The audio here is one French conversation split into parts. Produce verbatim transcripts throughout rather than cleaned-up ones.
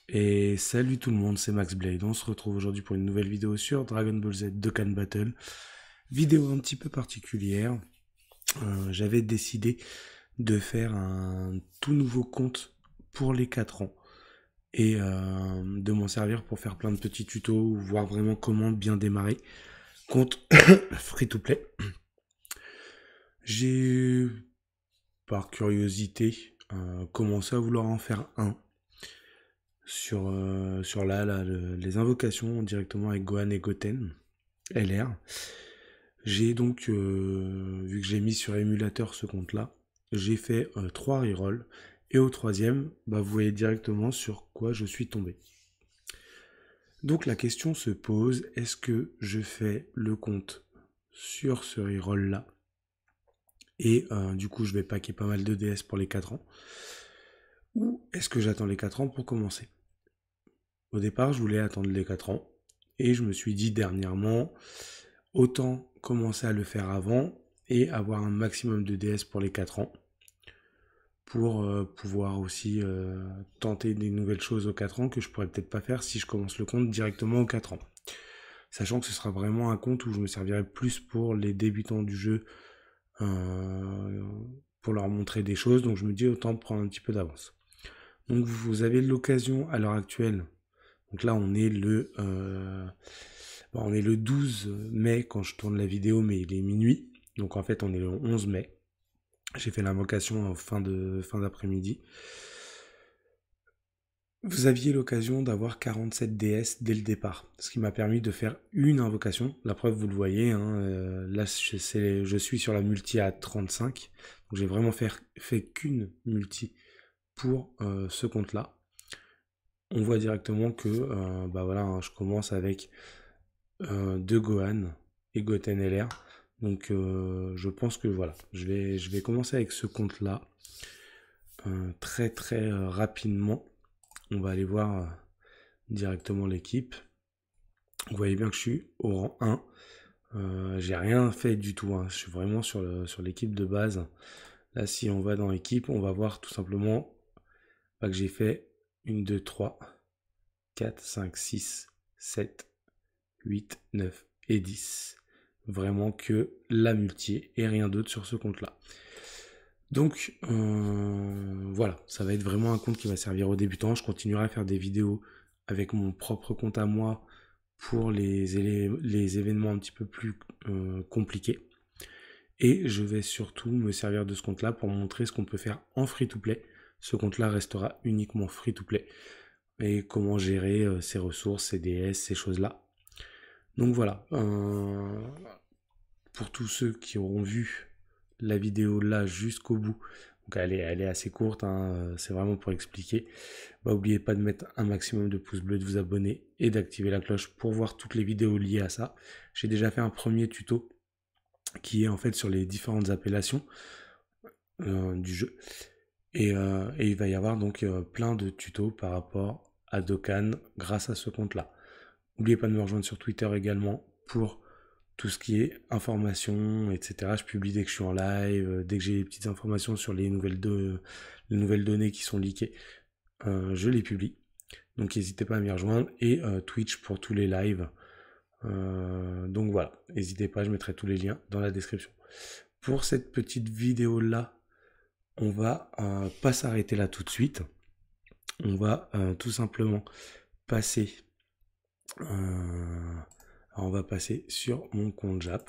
Et salut tout le monde, c'est Max Blade. On se retrouve aujourd'hui pour une nouvelle vidéo sur Dragon Ball Z Dokkan Battle. Vidéo un petit peu particulière. Euh, J'avais décidé de faire un tout nouveau compte pour les quatre ans et euh, de m'en servir pour faire plein de petits tutos, voir vraiment comment bien démarrer. Compte free to play. J'ai, par curiosité, euh, commencé à vouloir en faire un. Sur, euh, sur là, là le- les invocations directement avec Gohan et Goten, L R. J'ai donc, euh, vu que j'ai mis sur émulateur ce compte-là, j'ai fait euh, trois rerolls. Et au troisième, bah, vous voyez directement sur quoi je suis tombé. Donc la question se pose, est-ce que je fais le compte sur ce reroll-là et euh, du coup je vais packer pas mal de D S pour les quatre ans, ou est-ce que j'attends les quatre ans pour commencer? Au départ, je voulais attendre les quatre ans, et je me suis dit dernièrement, autant commencer à le faire avant et avoir un maximum de D S pour les quatre ans pour euh, pouvoir aussi euh, tenter des nouvelles choses aux quatre ans que je pourrais peut-être pas faire si je commence le compte directement aux quatre ans. Sachant que ce sera vraiment un compte où je me servirai plus pour les débutants du jeu, euh, pour leur montrer des choses, donc je me dis autant prendre un petit peu d'avance. Donc vous avez l'occasion à l'heure actuelle, donc là on est le euh, bon, on est le douze mai quand je tourne la vidéo, mais il est minuit, donc en fait on est le onze mai. J'ai fait l'invocation en fin de fin d'après-midi. Vous aviez l'occasion d'avoir quarante-sept D S dès le départ, ce qui m'a permis de faire une invocation. La preuve, vous le voyez, hein, euh, là je, je suis sur la multi à trente-cinq, donc j'ai vraiment fait, fait qu'une multi pour euh, ce compte-là. On voit directement que euh, bah voilà, hein, je commence avec euh, deux Gohan et Goten L R. Donc euh, je pense que voilà, je vais, je vais commencer avec ce compte-là euh, très très euh, rapidement. On va aller voir euh, directement l'équipe. Vous voyez bien que je suis au rang un. Euh, j'ai rien fait du tout, hein. Je suis vraiment sur, le, sur l'équipe de base. Là, si on va dans l'équipe, on va voir tout simplement bah, que j'ai fait une, deux, trois, quatre, cinq, six, sept, huit, neuf et dix. Vraiment que la multi et rien d'autre sur ce compte-là. Donc euh, voilà, ça va être vraiment un compte qui va servir aux débutants. Je continuerai à faire des vidéos avec mon propre compte à moi pour les, les événements un petit peu plus euh, compliqués. Et je vais surtout me servir de ce compte-là pour montrer ce qu'on peut faire en free-to-play. Ce compte-là restera uniquement free-to-play. Et comment gérer euh, ses ressources, ses D S, ces choses-là. Donc voilà. Euh, pour tous ceux qui auront vu la vidéo là jusqu'au bout, donc elle est, elle est assez courte, hein, c'est vraiment pour expliquer. Bah, n'oubliez pas de mettre un maximum de pouces bleus, de vous abonner et d'activer la cloche pour voir toutes les vidéos liées à ça. J'ai déjà fait un premier tuto qui est en fait sur les différentes appellations euh, du jeu. Et, euh, et il va y avoir donc euh, plein de tutos par rapport à Dokkan grâce à ce compte-là. N'oubliez pas de me rejoindre sur Twitter également pour tout ce qui est information, et cetera. Je publie dès que je suis en live, euh, dès que j'ai des petites informations sur les nouvelles, de, les nouvelles données qui sont leakées, euh, je les publie. Donc n'hésitez pas à m'y rejoindre. Et euh, Twitch pour tous les lives. Euh, donc voilà, n'hésitez pas, je mettrai tous les liens dans la description. Pour cette petite vidéo là, on va euh, pas s'arrêter là tout de suite. On va euh, tout simplement passer. Euh, on va passer sur mon compte Jap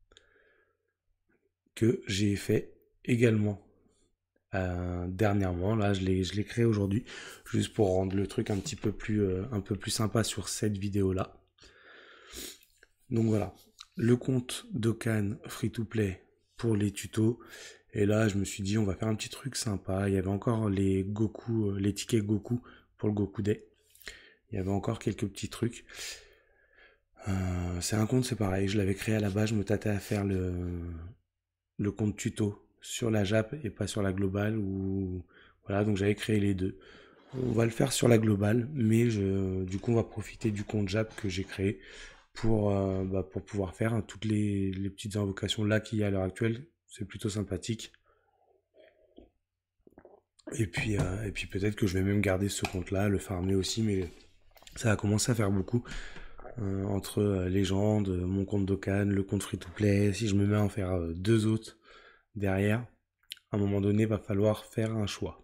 que j'ai fait également euh, dernièrement. Là, je l'ai je l'ai créé aujourd'hui juste pour rendre le truc un petit peu plus euh, un peu plus sympa sur cette vidéo là. Donc voilà, le compte Dokkan free to play pour les tutos. Et là, je me suis dit, on va faire un petit truc sympa. Il y avait encore les Goku, les tickets Goku pour le Goku Day. Il y avait encore quelques petits trucs. Euh, c'est un compte, c'est pareil. Je l'avais créé à la base. Je me tâtais à faire le, le compte tuto sur la Jap et pas sur la globale. Ou voilà, donc j'avais créé les deux. On va le faire sur la globale, mais je, du coup, on va profiter du compte Jap que j'ai créé pour, euh, bah, pour pouvoir faire hein, toutes les, les petites invocations là qu'il y a à l'heure actuelle. C'est plutôt sympathique. Et puis, euh, et puis peut-être que je vais même garder ce compte-là, le farmer aussi, mais ça a commencé à faire beaucoup. Euh, entre euh, Légende, mon compte Dokkan, le compte Free-to-Play, si je me mets à en faire euh, deux autres derrière, à un moment donné, va falloir faire un choix.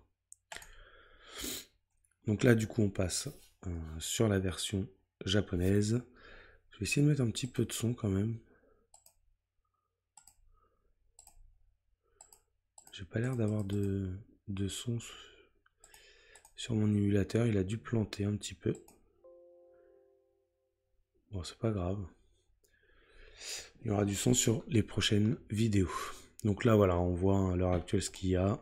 Donc là, du coup, on passe euh, sur la version japonaise. Je vais essayer de mettre un petit peu de son quand même. J'ai pas l'air d'avoir de, de son sur mon émulateur. Il a dû planter un petit peu. Bon, c'est pas grave. Il y aura du son sur les prochaines vidéos. Donc là, voilà, on voit à l'heure actuelle ce qu'il y a.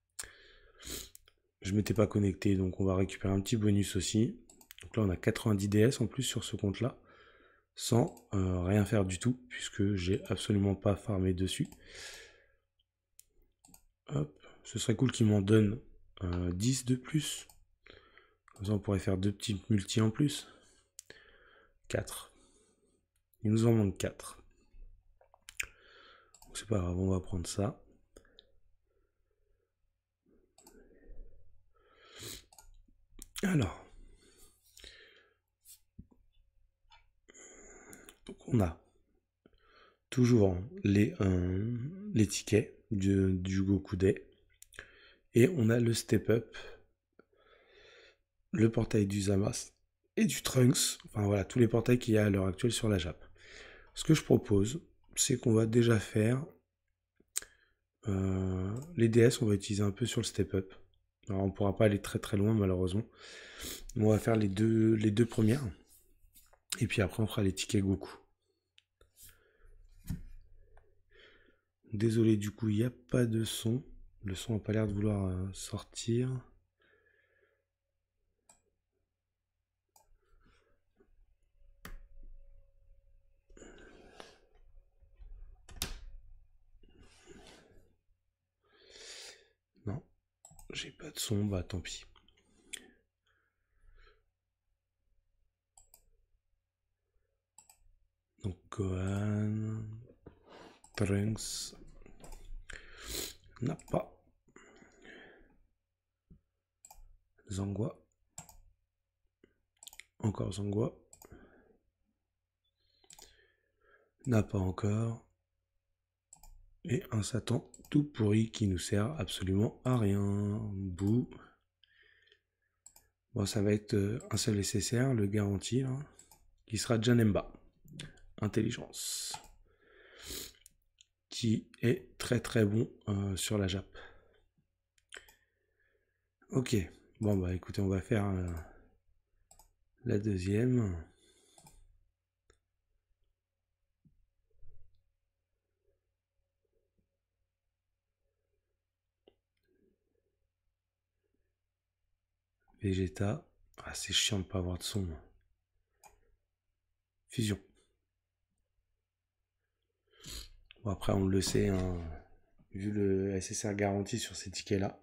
Je m'étais pas connecté, donc on va récupérer un petit bonus aussi. Donc là, on a quatre-vingt-dix D S en plus sur ce compte-là, sans euh, rien faire du tout, puisque j'ai absolument pas farmé dessus. Hop, ce serait cool qu'il m'en donne euh, dix de plus. Comme ça, on pourrait faire deux petites multi en plus. quatre. Il nous en manque quatre. C'est pas grave, on va prendre ça. Alors, donc on a toujours les, euh, les tickets du, du Goku Day. Et on a le Step Up, le portail du Zamasu et du Trunks. Enfin voilà, tous les portails qu'il y a à l'heure actuelle sur la Jap. Ce que je propose, c'est qu'on va déjà faire euh, les D S, on va utiliser un peu sur le Step Up. Alors on pourra pas aller très très loin malheureusement. On va faire les deux, les deux premières. Et puis après on fera les tickets Goku. Désolé du coup il n'y a pas de son. Le son n'a pas l'air de vouloir euh, sortir. Non, j'ai pas de son, bah tant pis. Donc Gohan, Trunks, Nappa, Zangwa, encore Zangwa, Nappa encore, et un Satan tout pourri qui nous sert absolument à rien. Bouh. Bon, ça va être un seul S S R, le garanti, hein, qui sera Janemba. Intelligence. Qui est très très bon euh, sur la Jap. Ok, bon bah écoutez, on va faire euh, la deuxième. Vegeta. Ah, c'est chiant de pas avoir de son. Fusion. Bon, après, on le sait, hein, vu le S S R garanti sur ces tickets-là.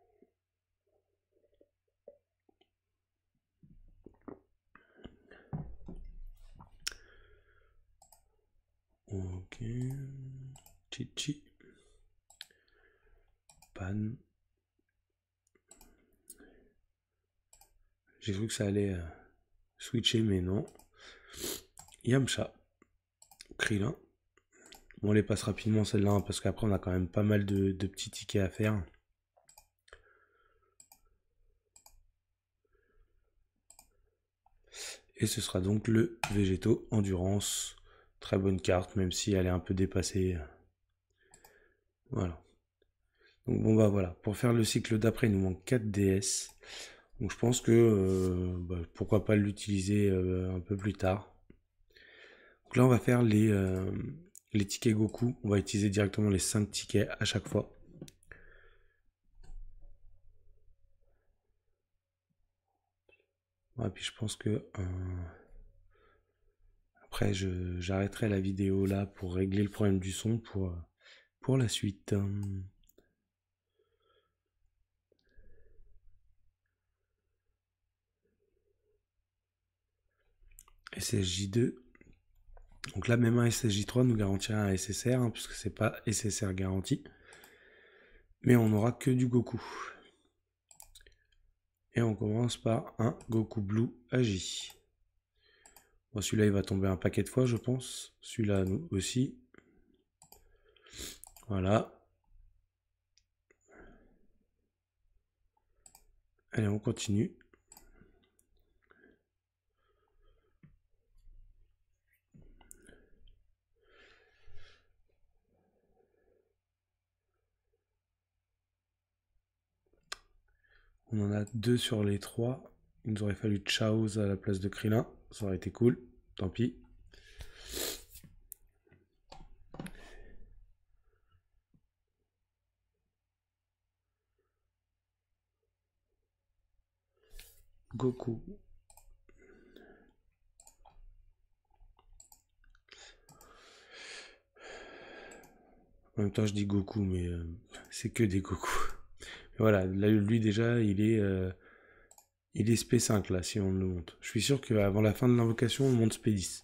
Ok. Chichi. Pan. J'ai cru que ça allait euh, switcher, mais non. Yamcha. Krillin. Bon, on les passe rapidement celle-là, hein, parce qu'après, on a quand même pas mal de, de petits tickets à faire. Et ce sera donc le Végéto Endurance. Très bonne carte, même si elle est un peu dépassée. Voilà. Donc bon bah voilà, pour faire le cycle d'après, il nous manque quatre D S. Donc je pense que euh, bah, pourquoi pas l'utiliser euh, un peu plus tard. Donc là on va faire les, euh, les tickets Goku. On va utiliser directement les cinq tickets à chaque fois. Ouais, puis je pense que euh, après j'arrêterai la vidéo là pour régler le problème du son pour, pour la suite. S S J deux. Donc là, même un S S J trois nous garantira un S S R, hein, puisque c'est pas S S R garanti. Mais on n'aura que du Goku. Et on commence par un Goku Blue Agi. Bon, celui-là, il va tomber un paquet de fois, je pense. Celui-là, nous aussi. Voilà. Allez, on continue. On en a deux sur les trois. Il nous aurait fallu Chaos à la place de Krillin. Ça aurait été cool. Tant pis. Goku. En même temps, je dis Goku, mais euh, c'est que des Goku. Mais voilà, là, lui déjà, il est, euh, il est S P cinq là, si on le monte. Je suis sûr qu'avant la fin de l'invocation, on monte S P dix.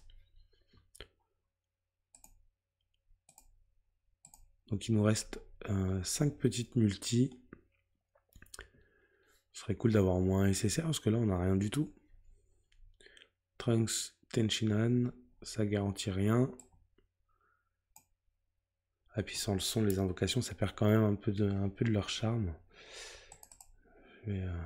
Donc il nous reste euh, cinq petites multis. Ce serait cool d'avoir au moins un S S R, parce que là, on n'a rien du tout. Trunks, Tenshinhan, ça garantit rien. Ah, puis sans le son, les invocations, ça perd quand même un peu de, un peu de leur charme. Mais, euh...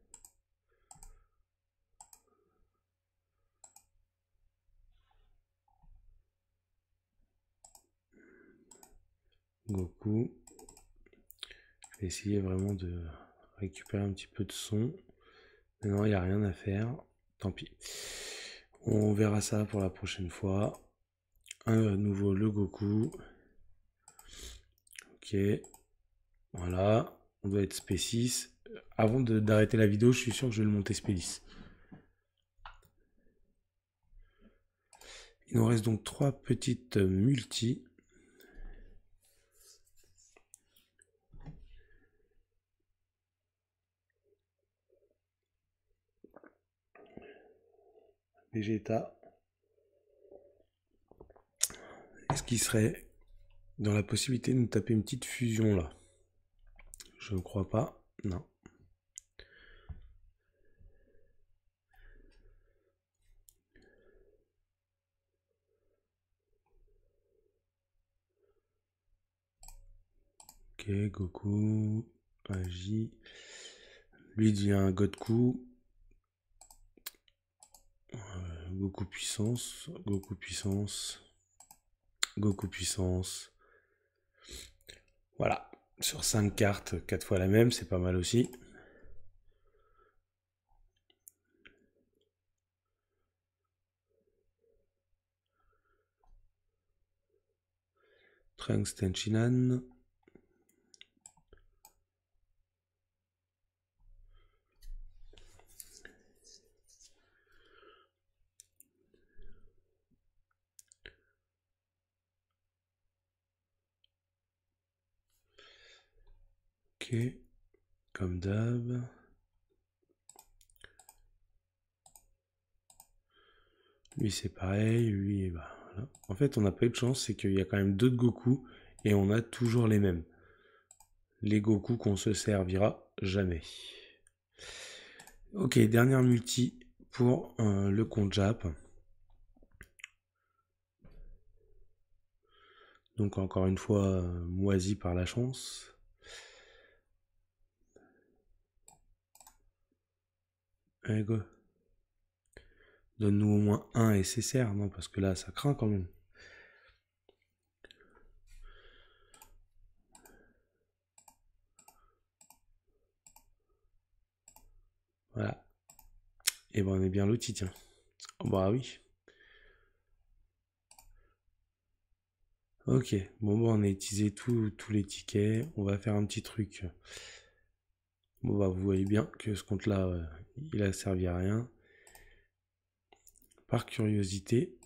Goku. Je vais essayer vraiment de récupérer un petit peu de son. Mais non, il n'y a rien à faire. Tant pis. On verra ça pour la prochaine fois. Un nouveau le Goku. Ok. Voilà. On doit être S P six. Avant d'arrêter la vidéo, je suis sûr que je vais le monter S P dix. Il nous reste donc trois petites multis. Vegeta. Est-ce qu'il serait dans la possibilité de nous taper une petite fusion là? Je ne crois pas. Non. Ok, Goku, Agi. Lui devient un Godku. Euh, Goku puissance, Goku puissance, Goku puissance. Voilà, sur cinq cartes, quatre fois la même, c'est pas mal aussi. Trunks Tenshinhan. Ok, comme d'hab. Lui c'est pareil, lui bah, voilà. En fait on n'a pas eu de chance, c'est qu'il y a quand même d'autres Goku et on a toujours les mêmes. Les Goku qu'on se servira jamais. Ok, dernière multi pour euh, le compte Jap. Donc encore une fois, euh, moisi par la chance. Allez go. Donne-nous au moins un S S R, non? Parce que là, ça craint quand même. Voilà. Et ben on est bien loti, tiens. Bah oui. Ok, bon bon, on a utilisé tous les tickets. On va faire un petit truc. Bon bah vous voyez bien que ce compte-là, euh, il a servi à rien. Par curiosité.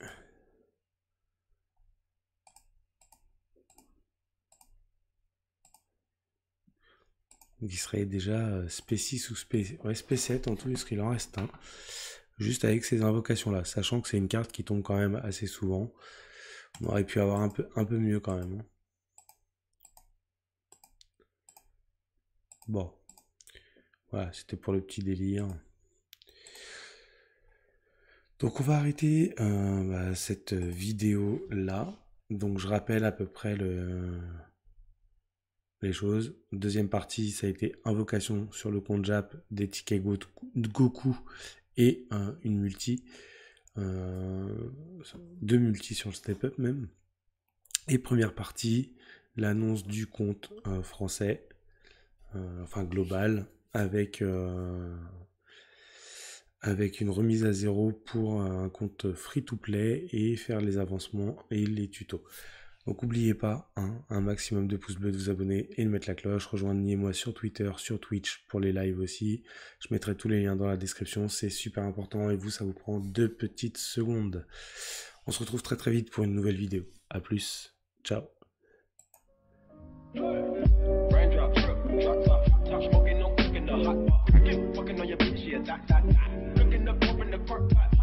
Il serait déjà S P six ou S P... Ouais, S P sept en tout, il en reste un. Juste avec ces invocations-là, sachant que c'est une carte qui tombe quand même assez souvent. On aurait pu avoir un peu, un peu mieux quand même. Bon. Voilà, c'était pour le petit délire. Donc on va arrêter euh, bah, cette vidéo là. Donc je rappelle à peu près le... les choses. Deuxième partie, ça a été invocation sur le compte Jap, des tickets Goku et euh, une multi. Euh, deux multi sur le step up même. Et première partie, l'annonce du compte euh, français, euh, enfin global, avec, euh, avec une remise à zéro pour un compte free-to-play et faire les avancements et les tutos. Donc n'oubliez pas, hein, un maximum de pouces bleus, de vous abonner et de mettre la cloche. Rejoignez-moi sur Twitter, sur Twitch pour les lives aussi. Je mettrai tous les liens dans la description, c'est super important et vous, ça vous prend deux petites secondes. On se retrouve très très vite pour une nouvelle vidéo. A plus, ciao. Raindrop, drop top, top smoking, no cooking the hot pot. I get fucking on your bitch, yeah, that, that, that. Looking up, open the park pot.